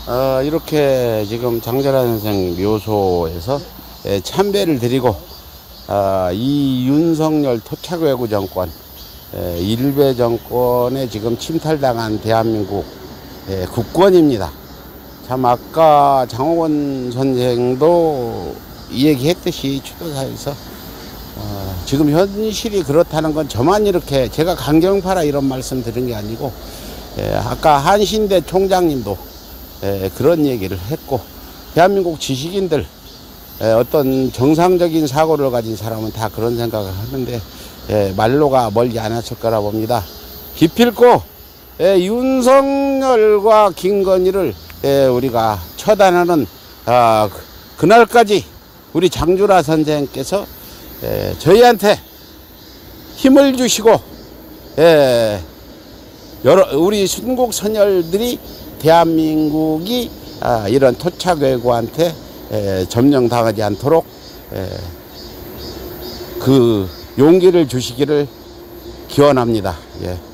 이렇게 지금 장재란 선생 묘소에서 참배를 드리고 이 윤석열 토착외구 정권, 일베 정권에 지금 침탈당한 대한민국 국권입니다. 참 아까 장호건 선생도 이 얘기했듯이 추도사에서 지금 현실이 그렇다는 건 저만 이렇게 제가 강경파라 이런 말씀 드린 게 아니고 아까 한신대 총장님도 그런 얘기를 했고, 대한민국 지식인들 어떤 정상적인 사고를 가진 사람은 다 그런 생각을 하는데 말로가 멀지 않았을 거라 봅니다. 기필코 윤석열과 김건희를 우리가 처단하는 그날까지 우리 장주라 선생께서 저희한테 힘을 주시고 우리 순국 선열들이 대한민국이 이런 토착외구한테 점령당하지 않도록 그 용기를 주시기를 기원합니다. 예.